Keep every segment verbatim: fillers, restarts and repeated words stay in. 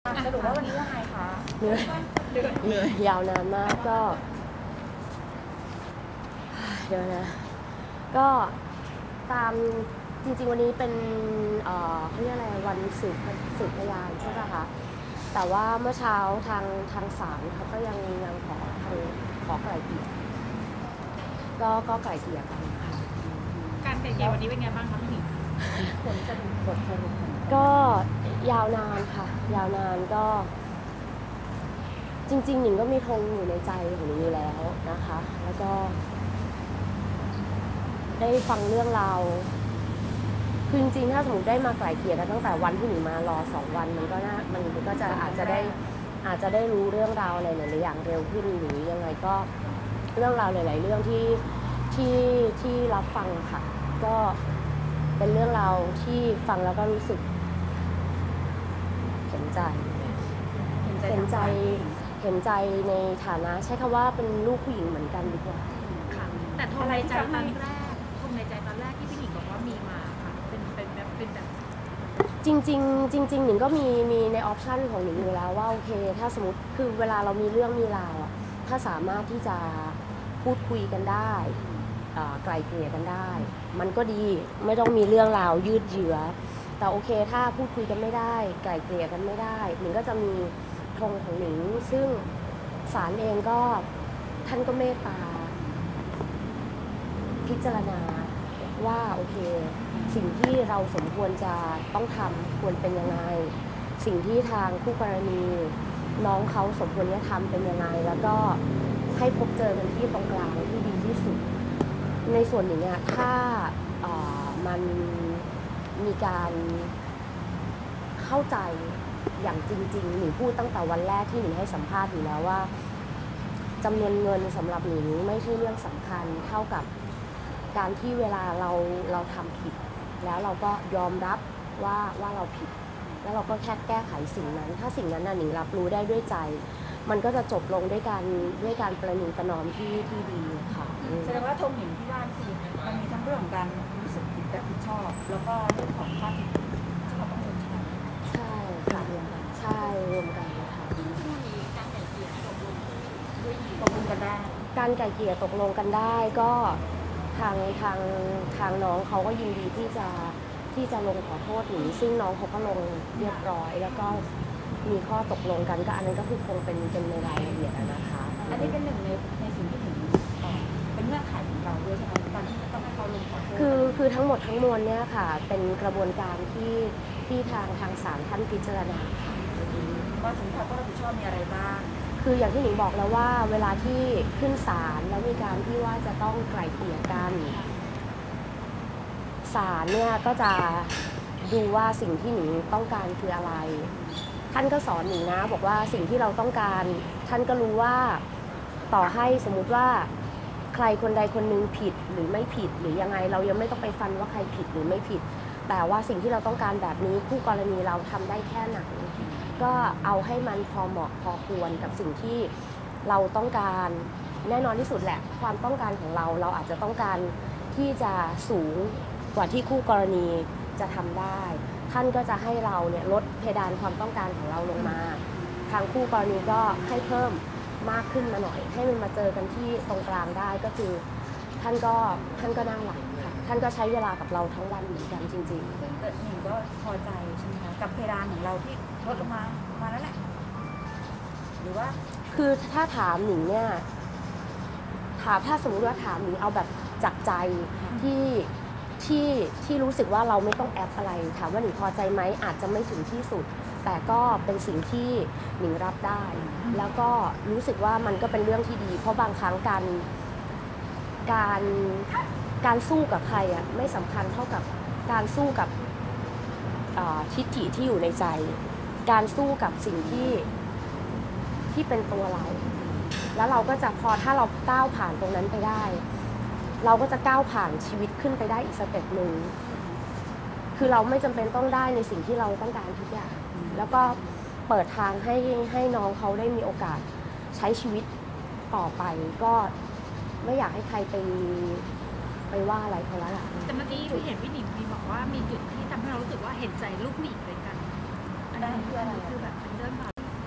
สรุปว่าวันนี้ยังไงคะเหนื่อยเหนื่อยยาวนานมากก็เดี๋ยวนะก็ตามจริงๆวันนี้เป็นเอ่อเขาเรียกอะไรวันสืบสืบพยานใช่ไหมคะแต่ว่าเมื่อเช้าทางทางศาลเขาก็ยังยังขอทางขอไกล่เกลี่ยก็ก็ไกล่เกลี่ยกันค่ะการไกล่เกลี่ยวันนี้เป็นไงบ้างคะพี่หนิงผลสรุปผลสรุปก็ยาวนานค่ะยาวนานก็จริงๆหนิงก็มีธงอยู่ในใจของหนิงอยู่แล้วนะคะแล้วก็ได้ฟังเรื่องราวคือจริงๆถ้าสมมติได้มาไกล่เกลี่ยกันตั้งแต่วันที่หนิงมารอสองวันมันก็น่ามันก็จะอาจจะได้อาจจะได้รู้เรื่องราวอะไรหลายๆอย่างเร็วขึ้นหรือยังไงก็เรื่องราวหลายๆเรื่องที่ที่ที่รับฟังค่ะก็เป็นเรื่องราวที่ฟังแล้วก็รู้สึกเห็นใจเห็นใจเห็นใจในฐานะใช้คำว่าเป็นลูกผู้หญิงเหมือนกันดีกว่าค่ะแต่ทงในใจตอนแรกทงในใจตอนแรกที่พี่หนิงบอกว่ามีมาค่ะเป็นเป็นแบบเป็นแบบจริงๆจริงๆหนิงก็มีมีในออปชันของหนิงอยู่แล้วว่าโอเคถ้าสมมติคือเวลาเรามีเรื่องมีราวถ้าสามารถที่จะพูดคุยกันได้ไกลเกลี่ยกันได้มันก็ดีไม่ต้องมีเรื่องราวยืดเยื้อแต่โอเคถ้าพูดคุยกันไม่ได้ไกลเกลี่ยกันไม่ได้หนิงก็จะมีธงของหนิงซึ่งศาลเองก็ท่านก็เมตตาพิจารณาว่าโอเคสิ่งที่เราสมควรจะต้องทำควรเป็นยังไงสิ่งที่ทางคู่กรณีน้องเขาสมควรจะทำเป็นยังไงแล้วก็ให้พบเจอกันที่ตรงกลางที่ดีที่สุดในส่วนหนึ่งเนี่ยถ้ามันมีการเข้าใจอย่างจริงๆหนิงพูดตั้งแต่วันแรกที่หนิงให้สัมภาษณ์อยู่แล้วว่าจำนวนเงินสำหรับหนิงไม่ใช่เรื่องสำคัญเท่ากับการที่เวลาเราเราทำผิดแล้วเราก็ยอมรับว่าว่าเราผิดแล้วเราก็แค่แก้ไขสิ่งนั้นถ้าสิ่งนั้นน่ะหนิงรับรู้ได้ด้วยใจมันก็จะจบลงด้วยการด้วยการประนีประนอมที่ที่ดีค่ะแสดงว่าธงหนิงที่ว่าคือมันมีทั้งเรื่องของการรู้สึกผิดรับผิดชอบแล้วก็เรื่องของค่าที่เขาต้องชดใช้ใช่ค่ะใช่รวมกันนะคะการไกล่เกลี่ยตกลงตกลงกันได้การไกล่เกลี่ยตกลงกันได้ก็ทางทางทางน้องเขาก็ยินดีที่จะที่จะลงขอโทษหนิงซึ่งน้องเขาก็ลงเรียบร้อยแล้วก็มีข้อตกลงกันก็อันนั้นก็คือคงเป็นเป็นในรายละเอียดนะคะอันนี้เป็นหนึ่งในในสิ่งที่ถึงเป็นเงื่อนไขของเราด้วยใช่ไหมการที่ต้องให้เขาลงขอโทษคือคือทั้งหมดทั้งมวลเนี่ยค่ะเป็นกระบวนการที่ที่ทางทางศาลท่านพิจารณาค่ะว่าสิ่งที่เขาต้องรับผิดชอบมีอะไรบ้างคืออย่างที่หนิงบอกแล้วว่าเวลาที่ขึ้นศาลแล้วมีการที่ว่าจะต้องไกล่เกลี่ยกันศาลเนี่ยก็จะดูว่าสิ่งที่หนิงต้องการคืออะไรท่านก็สอนหนิงนะบอกว่าสิ่งที่เราต้องการท่านก็รู้ว่าต่อให้สมมุติว่าใครคนใดคนหนึ่งผิดหรือไม่ผิดหรือยังไงเรายังไม่ต้องไปฟันว่าใครผิดหรือไม่ผิดแต่ว่าสิ่งที่เราต้องการแบบนี้คู่กรณีเราทำได้แค่ไหนก็เอาให้มันพอเหมาะพอควรกับสิ่งที่เราต้องการแน่นอนที่สุดแหละความต้องการของเราเราอาจจะต้องการที่จะสูงกว่าที่คู่กรณีจะทำได้ท่านก็จะให้เราเนี่ยลดเพดานความต้องการของเราลงมาทางคู่กรณีก็ให้เพิ่มมากขึ้นมาหน่อยให้มันมาเจอกันที่ตรงกลางได้ก็คือท่านก็ท่านก็นั่งหลังค่ะท่านก็ใช้เวลากับเราทั้งวันเหมือนกันจริงๆซึ่งหนิงก็พอใจใช่ไหมคะกับเพดานของเราที่ลดลงมามาแล้วแหละหรือว่าคือถ้าถามหนิงเนี่ยถามถ้าสมมติว่าถามหนิงเอาแบบจากใจที่ที่ที่รู้สึกว่าเราไม่ต้องแอปอะไรถามว่าหนิงพอใจไหมอาจจะไม่ถึงที่สุดแต่ก็เป็นสิ่งที่หนิงรับได้แล้วก็รู้สึกว่ามันก็เป็นเรื่องที่ดีเพราะบางครั้งการการการสู้กับใครอ่ะไม่สำคัญเท่ากับการสู้กับทิฏฐิที่อยู่ในใจการสู้กับสิ่งที่ที่เป็นตัวเราแล้วเราก็จะพอถ้าเราก้าวผ่านตรงนั้นไปได้เราก็จะก้าวผ่านชีวิตขึ้นไปได้อีกสเต็ปหนึ่งคือเราไม่จำเป็นต้องได้ในสิ่งที่เราต้องการทุกอย่างแล้วก็เปิดทางให้ให้น้องเขาได้มีโอกาสใช้ชีวิตต่อไปก็ไม่อยากให้ใครไปไปว่าอะไรเขาแล้วล่ะแต่เมื่อกี้พี่เห็นพี่หนิงมีบอกว่ามีจุดที่ทำให้เรารู้สึกว่าเห็นใจลูกผู้หญิงด้วยกันอันนั้นคืออะไรคือแบบเป็นเรื่อง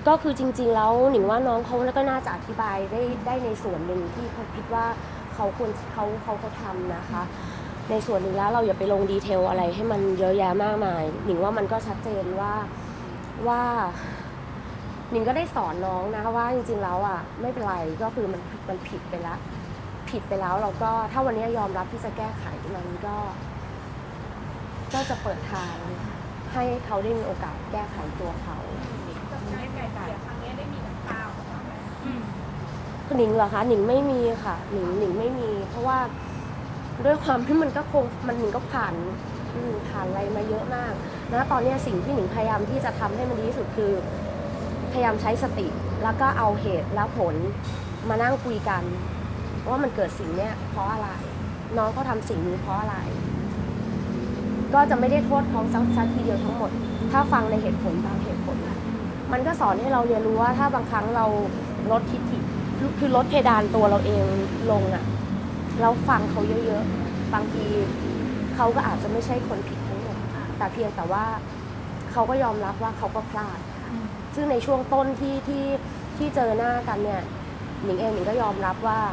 ก็คือจริงๆแล้วหนิงว่าน้องเขาก็น่าจะอธิบายได้ได้ในส่วนหนึ่งที่เขาคิดว่าเขาควรเขาเขาเขาทำนะคะในส่วนหนึ่งแล้วเราอย่าไปลงดีเทลอะไรให้มันเยอะแยะมากมายหนิงว่ามันก็ชัดเจนว่าว่าหนิงก็ได้สอนน้องนะคะว่าจริงๆแล้วอ่ะไม่เป็นไรก็คือมันมันผิดไปแล้วผิดไปแล้วเราก็ถ้าวันนี้ยอมรับที่จะแก้ไขมันก็ ก็จะเปิดทางให้เขาได้มีโอกาสแก้ไขตัวเขากับการไก่เกลี่ยครั้งนี้ได้มีน้ำตาออกมาไหมหนิงเหรอคะหนิงไม่มีค่ะหนิงหนิงไม่มี เพราะว่าด้วยความที่มันก็คงมันหนิงก็ผ่านผ่านอะไรมาเยอะมากนะตอนนี้สิ่งที่หนิงพยายามที่จะทำให้มันดีที่สุดคือพยายามใช้สติแล้วก็เอาเหตุและผลมานั่งคุยกันว่ามันเกิดสิ่งเนี้ยเพราะอะไรน้องเขาทำสิ่งนี้เพราะอะไรก็จะไม่ได้โทษเขาซักทีเดียวทั้งหมดถ้าฟังในเหตุผลบางเหตุผลมันก็สอนให้เราเรียนรู้ว่าถ้าบางครั้งเราลดทิฐิคือลดเพดานตัวเราเองลงอะเราฟังเขาเยอะๆบางทีเขาก็อาจจะไม่ใช่คนผิดทั้งหมดแต่เพียงแต่ว่าเขาก็ยอมรับว่าเขาก็พลาดซึ่งในช่วงต้นที่ที่ที่เจอหน้ากันเนี่ยหนิงเองหนิงก็ยอมรับว่า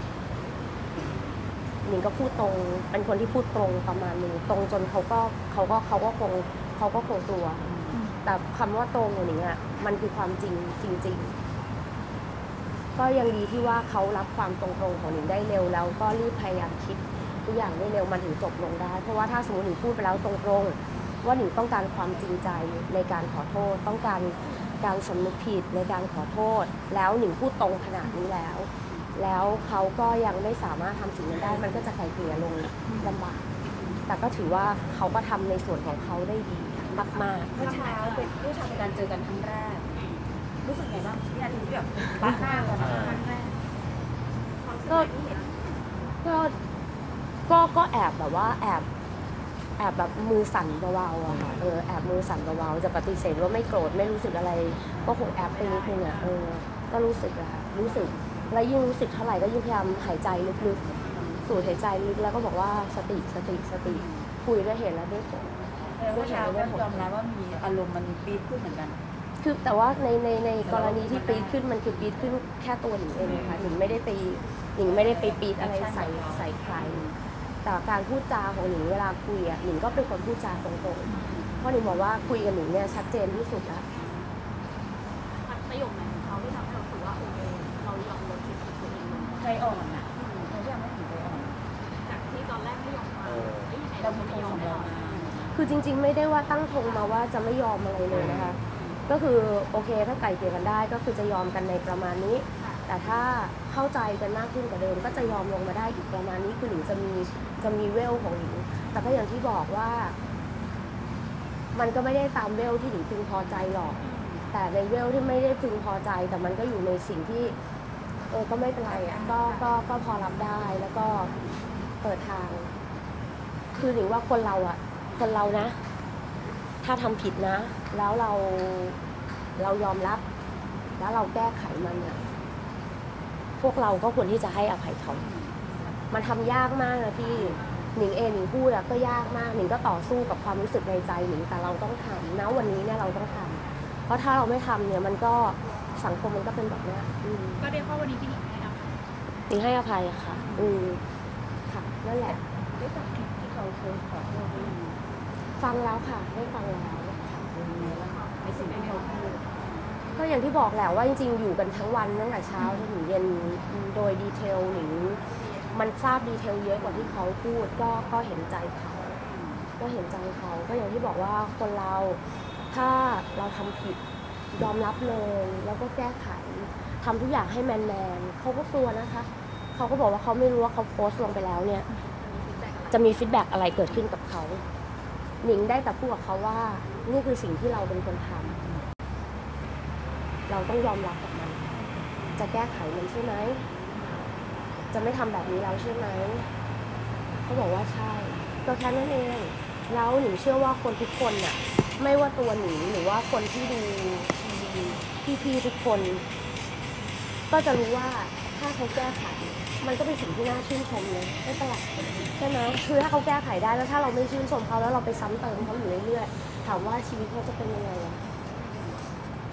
หนิงก็พูดตรงเป็นคนที่พูดตรงประมาณนึงตรงจนเขาก็เขาก็เขาก็คงเขาก็คงกลัวแต่คำว่าตรงของหนิงอ่ะมันคือความจริงจริงๆก็ยังดีที่ว่าเขารับความตรงๆของหนิงได้เร็วแล้วก็รีบพยายามคิดทุกอย่างได้เร็วมันถึงจบลงได้เพราะว่าถ้าสมมติหนิงพูดไปแล้วตรงๆว่าหนิงต้องการความจริงใจในการขอโทษต้องการการสำนึกผิดในการขอโทษแล้วหนิงพูดตรงขนาดนี้แล้วแล้วเขาก็ยังไม่สามารถทำสิ่งนั้นได้มันก็จะไกลเกลี่ยลงลำบากแต่ก็ถือว่าเขาก็ทำในส่วนของเขาได้ดีมากๆเมื่อเช้าเป็นเมื่อเช้าเป็นการเจอกันครั้งแรกรู้สึกไงบ้างวินาทีที่แบบปะหน้ากันครั้งแรกก็ก็ก็ก็แอบแบบว่าแอบแอบแบบมือสั่นเบาๆอะค่ะเออแอบมือสั่นเบาๆจะปฏิเสธว่าไม่โกรธไม่รู้สึกอะไรก็คงแอบไปนิดนึงอะเออก็รู้สึกอะค่ะรู้สึกแล้วยิ่งรู้สึกเท่าไหร่ก็ยิ่งพยายามหายใจลึกๆสูดหายใจลึกแล้วก็บอกว่าสติสติสติคุยด้วยเหตุและด้วยผลเมื่อเช้าก็ยอมรับว่ามีอารมณ์มันปี๊ดขึ้นเหมือนกันคือแต่ว่าในในในกรณีที่ปี๊ดขึ้นมันคือปี๊ดขึ้นแค่ตัวหนิงเองนะคะหนิงไม่ได้ไปหนิงไม่ได้ไปปี๊ดอะไรใส่ใส่ใครแต่การพูดจาของหนิงเวลาคุยอ่ะหนิงก็เป็นคนพูดจาตรงๆเพราะหนิงบอกว่าคุยกับหนิงเนี่ยชัดเจนที่สุดแล้วประโยคนั้นเขาที่ทำให้เรารู้สึกว่าโอเคเรายอมลดทิฐิตัวเองลงใจอ่อนอ่ะเราที่ทำให้ถึงใจอ่อนจากที่ตอนแรกไม่ยอมมาเราไม่ยอมเราคือจริงๆไม่ได้ว่าตั้งธงมาว่าจะไม่ยอมอะไรเลยนะคะก็คือโอเคถ้าไกลเกลี่ยกันได้ก็คือจะยอมกันในประมาณนี้แต่ถ้าเข้าใจกันมากขึ้นกว่าเดิมก็จะยอมลงมาได้อีกประมาณนี้คือหนิงจะมีจะมีเวลของหนิงแต่ก็อย่างที่บอกว่ามันก็ไม่ได้ตามเวลที่หนิงพึงพอใจหรอกแต่ในเวลที่ไม่ได้พึงพอใจแต่มันก็อยู่ในสิ่งที่เออก็ไม่เป็นไรอ่ะก็ก็ก็พอรับได้แล้วก็เปิดทางคือหนิงว่าคนเราอ่ะคนเรานะถ้าทำผิดนะแล้วเราเรายอมรับแล้วเราแก้ไขมันเนี่ยพวกเราก็ควรที่จะให้อภัยเขามันทำยากมากนะพี่หนิงเองหนิงพูดอะก็ยากมากหนิงก็ต่อสู้กับความรู้สึกในใจหนิงแต่เราต้องทำนะวันนี้เนี่ยเราต้องทำเพราะถ้าเราไม่ทำเนี่ยมันก็สังคมมันก็เป็นแบบนี้ก็เรียกว่าวันนี้พี่หนิงให้อภัยหนิงให้อภัยค่ะอืมค่ะนั่นแหละได้ฟังคลิปที่เขาโพสขอโทษไหมฟังแล้วค่ะได้ฟังแล้วในสิ่งที่เขาพูดก็อย่างที่บอกแหละว่าจริงๆอยู่กันทั้งวันตั้งแต่เช้าจนถึงเย็นโดยดีเทลหนิงมันทราบดีเทลเยอะกว่าที่เขาพูดก็ก็เห็นใจเขาก็เห็นใจเขาก็อย่างที่บอกว่าคนเราถ้าเราทำผิดยอมรับเลยแล้วก็แก้ไขทำทุกอย่างให้แมนแมนเขาก็กลัวนะคะเขาก็บอกว่าเขาไม่รู้ว่าเขาโพสต์ลงไปแล้วเนี่ยจะมีฟีดแบ็กอะไรเกิดขึ้นกับเขาหนิงได้แต่พูดกับเขาว่านี่คือสิ่งที่เราเป็นคนทำเราต้องยอมรับกับมันจะแก้ไขมันใช่ไหมจะไม่ทำแบบนี้แล้วใช่ไหมเขาบอกว่าใช่ก็แค่นั้นเองแล้วหนิงเชื่อว่าคนทุกคนน่ะไม่ว่าตัวหนิงหรือว่าคนที่ดูทีวีพี่ๆทุกคนก็จะรู้ว่าถ้าเขาแก้ไขมันก็เป็นสิ่งที่น่าชื่นชมเลยไม่เป็นไรใช่ไหมคือถ้าเขาแก้ไขได้แล้วถ้าเราไม่ชื่นชมเขาแล้วเราไปซ้ำเติมเขาอยู่เรื่อยๆถามว่าชีวิตเขาจะเป็นยังไงอะ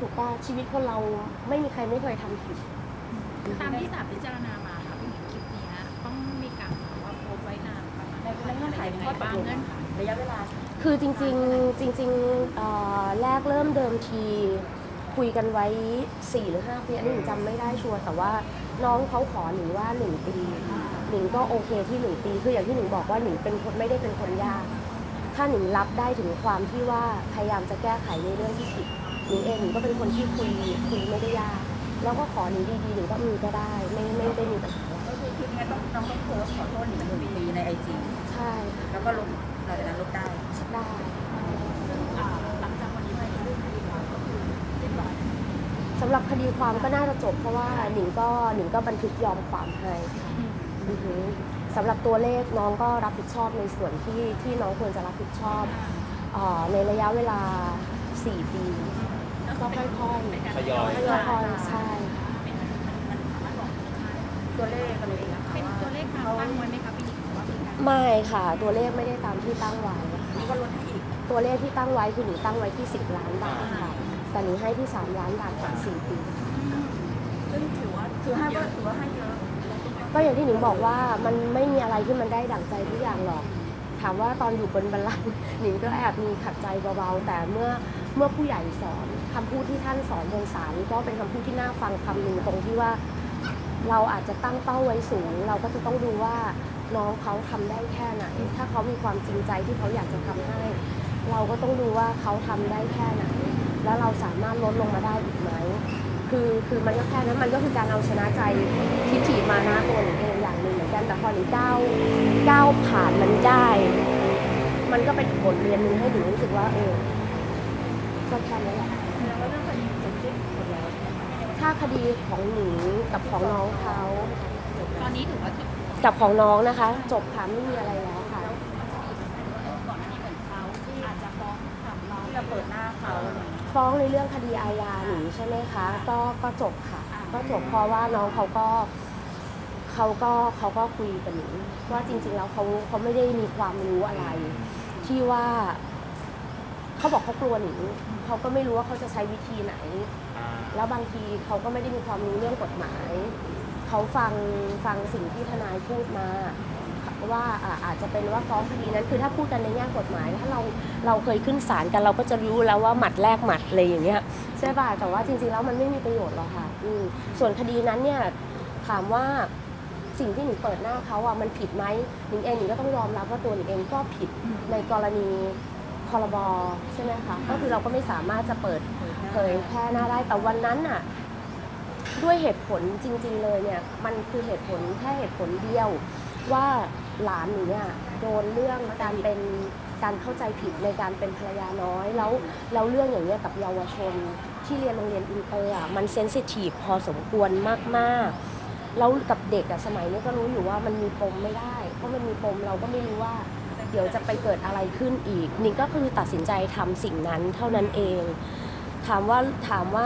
ถูกป่ะชีวิตคนเราไม่มีใครไม่เคยทำผิดตามที่ศาลพิจารณามาค่ะพี่หนิงคลิปเนี้ยต้องมีการแบบว่าโพสต์ไว้นานประมาณในในเงื่อนไขยัข้อตกบ้างลงเงื่อนไขระยะเวลาคือจริงๆจริงๆเอ่อแรกเริ่มเดิมทีคุยกันไว้สี่หรือห้าปีอันนี้หนิงจำไม่ได้ชัวร์แต่ว่าน้องเขาขอหนิงว่าหนึ่งปีหนิงก็โอเคที่หนึ่งปีคืออย่างที่หนิงบอกว่าหนิงเป็นคนไม่ได้เป็นคนยากถ้าหนิงรับได้ถึงความที่ว่าพยายามจะแก้ไขในเรื่องที่ผิดหนิงเองหนิงก็เป็นคนที่คุยคุยไม่ได้ยากแล้วก็ขอหนิงดีๆหนิงก็มีก็ได้ไม่ไม่ได้มีปัญหาอะไรก็คือคลิปนี้ต้องน้องต้องโพสต์ขอโทษหนิงหนึ่งปีในไอจีใช่ค่ะแล้วก็ลบหลังจากนั้นลบได้ได้ซึ่งอ่าหลังจากวันนี้ไปเรื่องคดีความก็คือเรียบร้อยสำหรับคดีความก็น่าจะจบเพราะว่าหนิงก็หนิงก็บันทึกยอมความให้ค่ะอือหือสำหรับตัวเลขน้องก็รับผิดชอบในส่วนที่ที่น้องควรจะรับผิดชอบเอ่อในระยะเวลาสี่ปีก็ค่อยๆทยอยค่อยๆใช่เป็นมันมันสามารถบอกมูลค่าได้ตัวเลขอะไรนะคะเป็นว่าตัวเลขตามตั้งไว้ไหมคะพี่หนิงหรือว่ามีการไม่ค่ะตัวเลขไม่ได้ตามที่ตั้งไว้ค่ะนี่ก็ลดให้อีกตัวเลขที่ตั้งไว้คือหนิงตั้งไว้ที่สิบล้านบาทค่ะแต่หนิงให้ที่สามล้านบาทผ่านสี่ปีซึ่งถือว่าถือให้ว่าถือว่าให้เยอะก็อย่างที่หนิงบอกว่ามันไม่มีอะไรที่มันได้ดั่งใจทุกอย่างหรอกถามว่าตอนอยู่บนบัลลังก์หนิงก็แอบมีขัดใจเบาๆแต่เมื่อเมื่อผู้ใหญ่สอนคำพูดที่ท่านสอนบนศาลก็เป็นคำพูดที่น่าฟังคำหนึ่งตรงที่ว่าเราอาจจะตั้งเป้าไว้สูง เราก็จะต้องดูว่าน้องเขาทำได้แค่ไหนถ้าเขามีความจริงใจที่เขาอยากจะทำให้ เราก็ต้องดูว่าเขาทำได้แค่ไหนแล้วเราสามารถลดลงมาได้อีกไหมคือคือมันก็แค่นั้นมันก็คือการเอาชนะใจทิฏฐิมานะตัวหนิงเองอย่างหนึ่งเหมือนกันแต่พอหนิงก้าวก้าวผ่านมันได้ มันก็เป็นบทเรียนหนึ่งให้หนิงรู้สึกว่าเออก็แค่นั้นแหละแล้วก็เรื่องคดีจบสิ้นหมดแล้วถ้าคดีของหนิงกับของน้องเขาตอนนี้ถือว่าจบกับของน้องนะคะ จบค่ะไม่มีอะไรแล้วค่ะแล้วมันจะมีแบบก่อนหน้านี้เหมือนเขาที่อาจจะฟ้องกลับเราที่เราเปิดหน้าเขาอะไรอย่างเงี้ยฟ้องในเรื่องคดีอาญาหนิงใช่ไหมคะก็ก็จบค่ะ ก็จบเพราะว่าน้องเขาก็เขาก็เขาก็คุยกับหนิงว่าจริงๆแล้วเขาเขาไม่ได้มีความรู้อะไร ที่ว่าเขาบอกเขากลัวหนิงเขาก็ไม่รู้ว่าเขาจะใช้วิธีไหนอ่าแล้วบางทีเขาก็ไม่ได้มีความรู้เรื่องกฎหมาย เขาฟังฟังสิ่งที่ทนายพูดมาว่าอ่าอาจจะเป็นว่าฟ้องคดีนั้นคือถ้าพูดกันในแง่กฎหมาย ถ้าเราเราเคยขึ้นศาลกันเราก็จะรู้แล้วว่าหมัดแรกหมัดอะไรอย่างเงี้ยใช่ป่ะแต่ว่าจริงๆแล้วมันไม่มีประโยชน์หรอกค่ะอืมส่วนคดีนั้นเนี่ยถามว่าสิ่งที่หนิงเปิดหน้าเขาอ่ะมันผิดไหมหนิงเองหนิงก็ต้องยอมรับว่าตัวหนิงเองก็ผิดในกรณีพรบใช่ไหมคะก็คือเราก็ไม่สามารถจะเปิดเผยแพร่หน้าได้แต่วันนั้นน่ะด้วยเหตุผลจริง ๆเลยเนี่ยมันคือเหตุผลแค่เหตุผลเดียวว่าหลานหนูเนี่ยโดนเรื่องการเป็นการเข้าใจผิดในการเป็นภรรยาน้อยแล้วแล้วเรื่องอย่างเงี้ยกับเยาวชนที่เรียนโรงเรียนอินเตอร์อ่ะมันเซนซิทีฟพอสมควรมากๆแล้วกับเด็กอะสมัยนี้ก็รู้อยู่ว่ามันมีปมไม่ได้เพราะมันมีปมเราก็ไม่รู้ว่าเดี๋ยวจะไปเกิดอะไรขึ้นอีกนิ่งก็คือตัดสินใจทำสิ่งนั้นเท่านั้นเองถามว่าถามว่า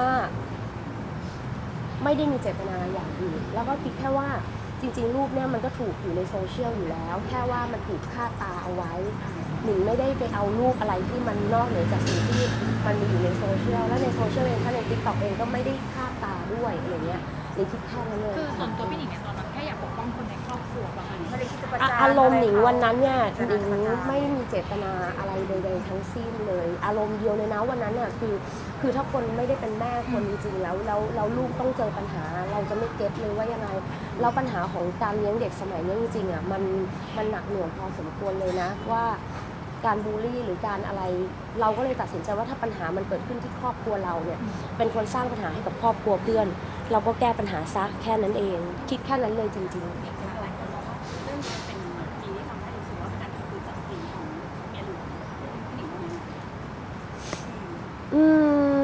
ไม่ได้มีเจตนาอย่างอื่นแล้วก็คิดแค่ว่าจริงๆรูปเนี่ยมันก็ถูกอยู่ในโซเชียลอยู่แล้วแค่ว่ามันถูกคาดตาเอาไว้หนิงไม่ได้ไปเอารูปอะไรที่มันนอกเหนือจากสิ่งที่มันมีอยู่ในโซเชียลและในโซเชียลเองถ้าในติ๊กต็อกเองก็ไม่ได้คาดตาด้วยอะไรเงี้ยหนิงคิดแค่นั้นเลยคือส่วนตัวพี่หนิงเนี่ยตอนนั้นแค่อยากปกป้องคนในครอบครัวประมาณนี้ไม่ได้คิดจะประอ่ะจานอารมณ์หนิงวันนั้นเนี่ยจะหนิงประจานไม่มีเจตนาอะไรใดๆทั้งสิ้นเลย อารมณ์เดียวเลยนะวันนั้นเนี่ยคือคือถ้าคนไม่ได้เป็นแม่คนจริงๆแล้วแล้วแล้วลูกต้องเจอปัญหาเราจะไม่เก็ตเลยว่ายังไงแล้วปัญหาของการเลี้ยงเด็กสมัยนี้จริงๆอ่ะมันมันหนักหน่วงพอสมควรเลยนะว่าการบูลลี่หรือการอะไร เราก็เลยตัดสินใจว่าถ้าปัญหามันเกิดขึ้นที่ครอบครัวเราเนี่ยเป็นคนสร้างปัญหาให้กับครอบครัวเพื่อน เราก็แก้ปัญหาซะแค่นั้นเอง คิดแค่นั้นเลยจริงๆหลายคนบอกว่าเรื่องนี้เป็นคดีที่ทำให้รู้สึกว่าเป็นการทำลายศักดิ์ศรีของเมียหลวงพี่หนิงว่าไงอืม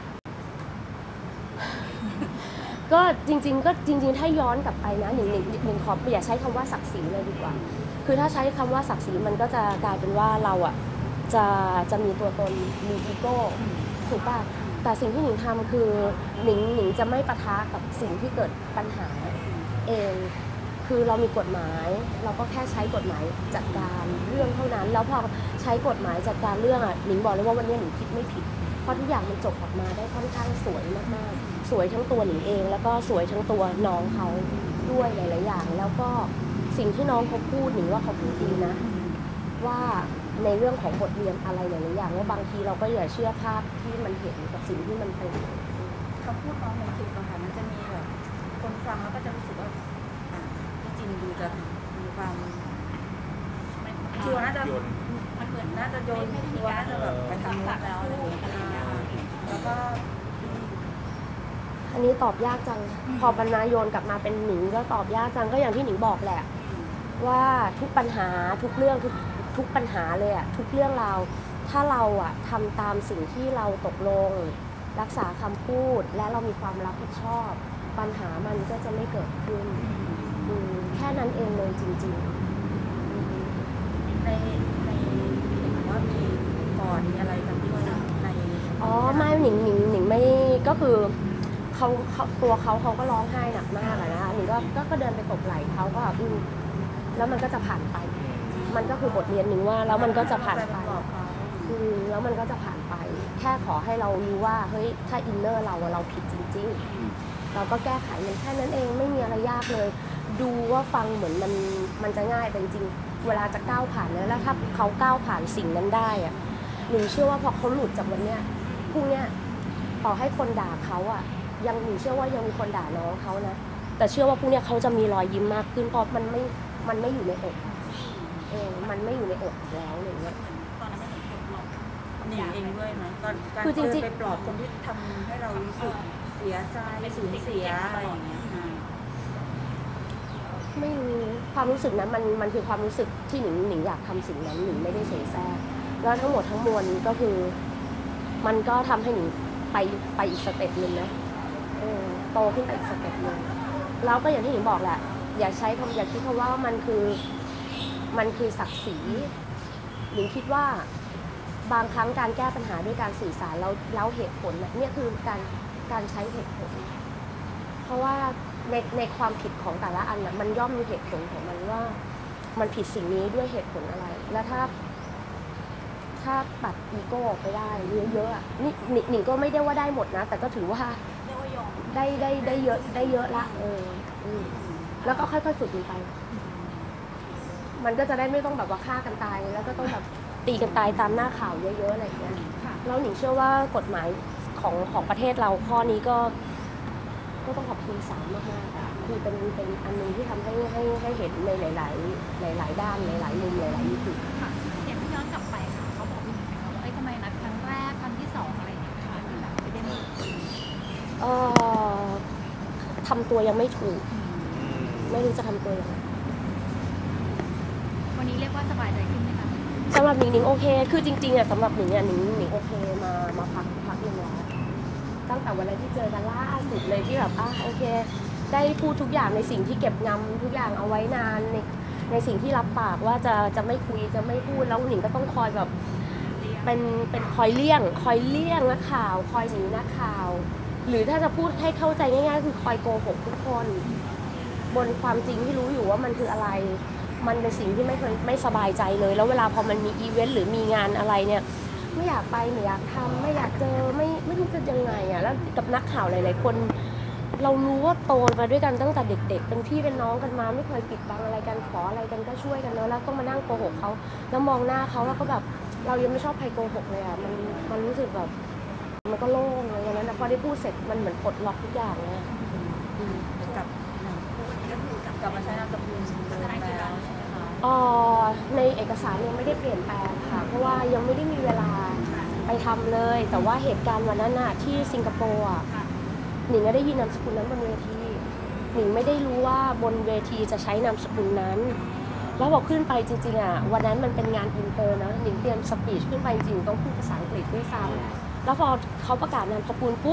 ก็จริงๆก็จริง ๆ ถ้าย้อนกลับไปนะหนิงหนิงหนิงขออย่าใช้คำว่าศักดิ์ศรีเลยดีกว่า คือถ้าใช้คำว่าศักดิ์ศรีมันก็จะกลายเป็นว่าเราอ่ะจะจะมีตัวตนมีอีโก้ถูกป่ะแต่สิ่งที่หนิงทำคือหนิงหนิงจะไม่ปะทะกับสิ่งที่เกิดปัญหาเอง คือเรามีกฎหมาย เราก็แค่ใช้กฎหมายจัดการเรื่องเท่านั้น แล้วพอใช้กฎหมายจัดการเรื่องอ่ะหนิงบอกเลยว่าวันนี้หนิงคิดไม่ผิด เพราะทุกอย่างมันจบออกมาได้ค่อนข้างสวยมากๆสวยทั้งตัวหนิงเอง แล้วก็สวยทั้งตัวน้องเขาด้วยหลายๆอย่างแล้วก็สิ่งที่น้องเขาพูดหนิงว่าเขาพูดดีนะว่าในเรื่องของบทเรียนอะไรหลายๆอย่างว่าบางทีเราก็อย่าเชื่อภาพที่มันเห็นกับสิ่งที่มันเป็นคำพูดน้องในคลิปอะค่ะมันจะมีแบบคนฟังแล้วก็จะรู้สึกว่าอ่ะพี่จินดูจะมีความคือว่าน่าจะมันเหมือนน่าจะโยนคือว่าน่าจะแบบไปทำรักแล้วอะไรอย่างเงี้ยแล้วก็อันนี้ตอบยากจังพอบรรณาโยนกลับมาเป็นหนิงก็ตอบยากจังก็อย่างที่หนิงบอกแหละว่าทุกปัญหาทุกเรื่องทุกทุกปัญหาเลยอะทุกเรื่องราวถ้าเราอะทำตามสิ่งที่เราตกลงรักษาคำพูดและเรามีความรับผิดชอบปัญหามันก็จะไม่เกิดขึ้นแค่นั้นเองเลยจริงๆในในเห็นว่ามีก่อนมีอะไรกันด้วยในอ๋อไม่หนิงหนิงหนิงไม่ก็คือเขาเขาตัวเขาเขาก็ร้องไห้หนักมากอะนะคะหนิงก็ก็เดินไปตบไหล่เขาก็อืมแล้วมันก็จะผ่านไปมันก็คือบทเรียนหนึ่งว่าแล้วมันก็จะผ่านไปอืมแล้วมันก็จะผ่านไปแค่ขอให้เรารู้ว่าเฮ้ยถ้าอินเนอร์เราเราผิดจริงๆเราก็แก้ไขมันแค่นั้นเองไม่มีอะไรยากเลยดูว่าฟังเหมือนมันมันจะง่ายแต่จริงๆเวลาจะก้าวผ่านแล้วถ้าเขาก้าวผ่านสิ่งนั้นได้อะหนูเชื่อว่าพอเขาหลุดจากวันเนี้ยพรุ่งเนี้ยต่อให้คนด่าเขาอะยังหนูเชื่อว่ายังมีคนด่าน้องเขานะแต่เชื่อว่าพรุ่งเนี้ยเขาจะมีรอยยิ้มมากขึ้นเพราะมันไม่มันไม่อยู่ในอกเออมันไม่อยู่ในอกแล้วอะไรเงี้ยตอนนั้นมันเป็นคนหนิงเองด้วยไหมตอนการเดินไปปลอบคนที่ทำให้เรารู้สึกเสียใจสูญเสียอะไรอย่างเงี้ยไม่รู้ความรู้สึกนั้นมันมันคือความรู้สึกที่หนิงหนิงอยากทำสิ่งนั้นหนิงไม่ได้เสแสร้งแล้วทั้งหมดทั้งมวลนี้ก็คือมันก็ทำให้หนิงไปไปอีกสเต็ปนึงนะเออโตขึ้นไปอีกสเต็ปนึงแล้วก็อย่างที่หนิงบอกแหละอย่าใช้คำอย่าคิดคำว่ามันคือมันคือศักดิ์ศรีหนิงคิดว่าบางครั้งการแก้ปัญหาด้วยการสื่อสารแล้วแล้วเหตุผลเนี่ยคือการการใช้เหตุผลเพราะว่าในในความผิดของแต่ละอันน่ะมันย่อมมีเหตุผลของมันว่ามันผิดสิ่งนี้ด้วยเหตุผลอะไรแล้วถ้าถ้าตัดอีโก้ออกไปได้เยอะๆอ่ะนี่หนิงก็ไม่ได้ว่าได้หมดนะแต่ก็ถือว่าได้ได้ได้เยอะได้เยอะละเออแล้วก็ค่อยๆฝึกมันไปมันก็จะได้ไม่ต้องแบบว่าฆ่ากันตายแล้วก็ต้องแบบตีกันตายตามหน้าข่าวเยอะๆอะไรอย่างเงี้ยแล้วหนิงเชื่อว่ากฎหมายของของประเทศเราข้อนี้ก็ก็ต้องขอบคุณศาลมากๆคือเป็นเป็นอันนึงที่ทำให้ให้ให้เห็นในหลายๆหลายๆด้านหลายๆมุมหลายๆมิติค่ะอย่างที่ย้อนกลับไปค่ะเขาบอกพี่หนิงไหมคะว่าเอ้ยทำไมนัดครั้งแรกครั้งที่สองอะไรอย่างเงี้ยค่ะที่แบบไม่ได้มีเอ่อทำตัวยังไม่ถูกไม่รู้จะทำตัวยังไงวันนี้เรียกว่าสบายใจขึ้นไหมคะสำหรับหนิงหนิงโอเคคือจริงๆอ่ะสำหรับหนิงอ่ะหนิงหนิงโอเคมามาพักพักหนึ่งแล้วตั้งแต่วันแรกที่เจอกันล่าสุดเลยที่แบบอ่ะโอเคได้พูดทุกอย่างในสิ่งที่เก็บงำทุกอย่างเอาไว้นานในในสิ่งที่รับปากว่าจะจะไม่คุยจะไม่พูดแล้วหนิงก็ต้องคอยแบบเป็นเป็นคอยเลี่ยงคอยเลี่ยงนักข่าวคอยหนีนักข่าวหรือถ้าจะพูดให้เข้าใจง่ายๆคือคอยโกหกทุกคนบนความจริงที่รู้อยู่ว่ามันคืออะไรมันเป็นสิ่งที่ไม่เคยไม่สบายใจเลยแล้วเวลาพอมันมีอีเวนต์หรือมีงานอะไรเนี่ยไม่อยากไปไม่อยากทำไม่อยากเจอไม่ไม่รู้จะยังไงอ่ะแล้วกับนักข่าวหลายๆคนเรารู้ว่าโตมาด้วยกันตั้งแต่เด็กๆเป็นพี่เป็นน้องกันมาไม่เคยปิดบังอะไรกันขออะไรกันก็ช่วยกันเนอะแล้วก็มานั่งโกหกเขาแล้วมองหน้าเขาแล้วก็แบบเรายังไม่ชอบใครโกหกเลยอ่ะมันมันรู้สึกแบบมันก็โล่งเลยวันนั้นนะพอได้พูดเสร็จมันเหมือนปลดล็อกทุกอย่างเลยกับกับมาใช้นามสกุลเดิมแล้วใช่ไหมคะอ๋อในเอกสารยังไม่ได้เปลี่ยนแปลงค่ะเพราะว่ายังไม่ได้มีเวลาไปทำเลยแต่ว่าเหตุการณ์วันนั้นน่ะที่สิงคโปร์อ่ะหนิงก็ได้ยินนามสกุลนั้นบนเวทีหนิงไม่ได้รู้ว่าบนเวทีจะใช้นามสกุลนั้นแล้วบอกขึ้นไปจริงๆอ่ะวันนั้นมันเป็นงานอินเตอร์นะหนิงเตรียมสปีชขึ้นไปจริงต้องพูดภาษาอังกฤษด้วยซ้ำแล้วพอเขาประกาศนามสกุลปุ๊บ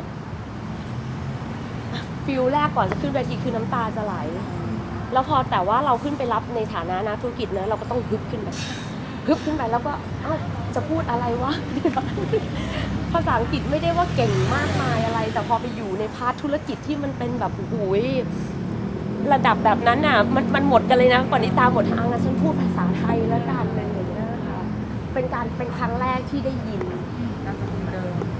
ฟิลแรกก่อนจะขึ้นเวทีคือน้ำตาจะไหลแล้วพอแต่ว่าเราขึ้นไปรับในฐานะนักธุรกิจเนอะเราก็ต้องฮึบขึ้นไปฮึบขึ้นไปแล้วก็เอ้าจะพูดอะไรวะภาษาอังกฤษไม่ได้ว่าเก่งมากมายอะไรแต่พอไปอยู่ในพาร์ทธุรกิจที่มันเป็นแบบโอ้โหระดับแบบนั้นน่ะมันมันหมดกันเลยนะก่อนนี้ตาหมดทางนะฉันพูดภาษาไทยแล้วกันอะไรอย่างเงี้ยนะคะเป็นการเป็นครั้งแรกที่ได้ยินนามสกุลเดิม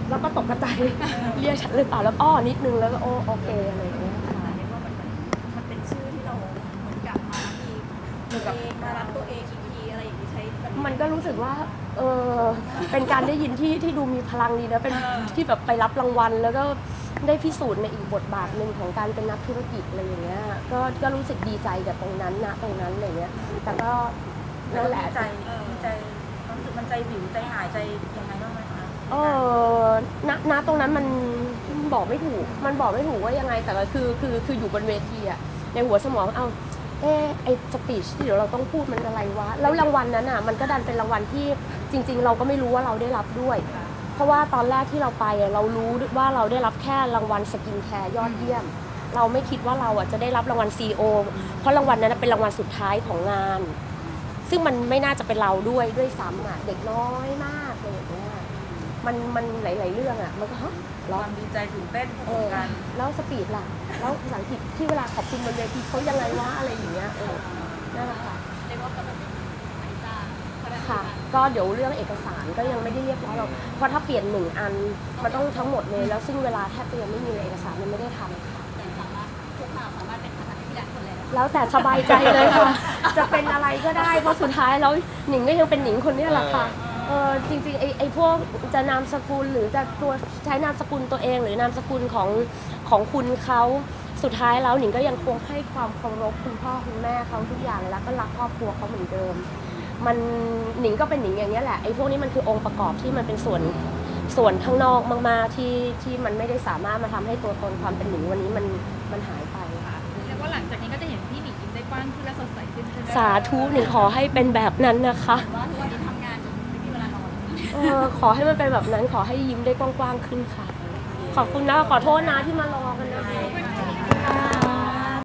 แล้วก็ตกกระจายเรียกฉันเลยเปล่าแล้วอ้อนิดนึงแล้วก็โอโอเคอะไรอย่างเงี้ยค่ะเรียกว่ามันเป็นมันเป็นชื่อที่เราเหมือนกลับมาอีกตัวเองมารับตัวเองอีกทีอะไรอย่างนี้ใช้แบบมันก็รู้สึกว่าเออเป็นการได้ยินที่ที่ดูมีพลังดีนะเป็นที่แบบไปรับรางวัลแล้วก็ได้พิสูจน์ในอีกบทบาทหนึ่งของการเป็นนักธุรกิจอะไรอย่างเงี้ยก็ก็รู้สึกดีใจกับตรงนั้นนะตรงนั้นอะไรเงี้ยแต่ก็แล้วนั่นแหดีละใจดีใจความรู้สึกมันใจวิวใจหายใจยังไงบ้างไหมคะเออณณตรงนั้นมันบอกไม่ถูกมันบอกไม่ถูกว่ายังไงแต่ก็คือคือคืออยู่บนเวทีอะในหัวสมองเอาเออไอสปีชที่เดี๋ยวเราต้องพูดมันอะไรวะแล้วรางวัลนั้นอะมันก็ดันเป็นรางวัลที่จริง ๆ เราก็ไม่รู้ว่าเราได้รับด้วยเพราะว่าตอนแรกที่เราไปเรารู้ว่าเราได้รับแค่รางวัลสกินแคร์ยอดเยี่ยมเราไม่คิดว่าเราอ่ะจะได้รับรางวัล ซี อี โอ เพราะรางวัลนั้นเป็นรางวัลสุดท้ายของงานซึ่งมันไม่น่าจะเป็นเราด้วยด้วยซ้ำอ่ะเด็กน้อยมากเลยอย่างเงี้ยมันมันหลายๆเรื่องอ่ะมันก็ฮะคร้อวาน มดีใจตื่นเต้นเอของอการแล้วสปีดล่ะแล้วภาษาอังกฤษที่เวลาขอบคุณบนเวทีเขายังไงวะอะไรอย่างเงี้ยเออนั่นแหละค่ะเรียกว่าก็เป็นไอ้ตาค่ะก็เดี๋ยวเรื่องเอกสารก็ยังไม่ได้เรียบร้อยหรอกเพราะถ้าเปลี่ยนหนึ่งอันมันต้องทั้งหมดเลยแล้วซึ่งเวลาแทบจะยังไม่มีเลยเอกสารมันไม่ได้ทำค่ะแต่สามารถทุกข่าวสามารถเป็นภาษาที่ได้คนแล้วแล้วแต่สบายใจเลยค่ะ จะเป็นอะไรก็ได้เพราะสุดท้ายแล้วหนิงก็ยังเป็นหนิงคนนี้แหละค่ะเออจริงๆไอ้ไอ้พวกจะนามสกุลหรือจะตัวใช้นามสกุลตัวเอง หรือนามสกุลของของคุณเขาสุดท้ายแล้วหนิงก็ยังคงให้ความเคารพคุณพ่อคุณแม่เขาทุกอย่างแล้วก็รักครอบครัวเขาเหมือนเดิมมันหนิงก็เป็นหนิงอย่างนี้แหละไอ้พวกนี้มันคือองค์ประกอบที่มันเป็นส่วนส่วนข้างนอกมากๆที่ที่มันไม่ได้สามารถมาทำให้ตัวตนความเป็นหนิงวันนี้มันมันหายไปเรียกว่าหลังจากนี้ก็จะเห็นพี่หนิงยิ้มได้กว้างขึ้นและสดใสขึ้นใช่ไหมสาธุหนิงขอให้เป็นแบบนั้นนะคะว่าทุกวันนี้ทำงานจนไม่มีเวลานอนเออขอให้มันเป็นแบบนั้นขอให้ยิ้มได้กว้างๆขึ้นค่ะ ขอบคุณนะขอโทษนะที่มารอกันนะคะ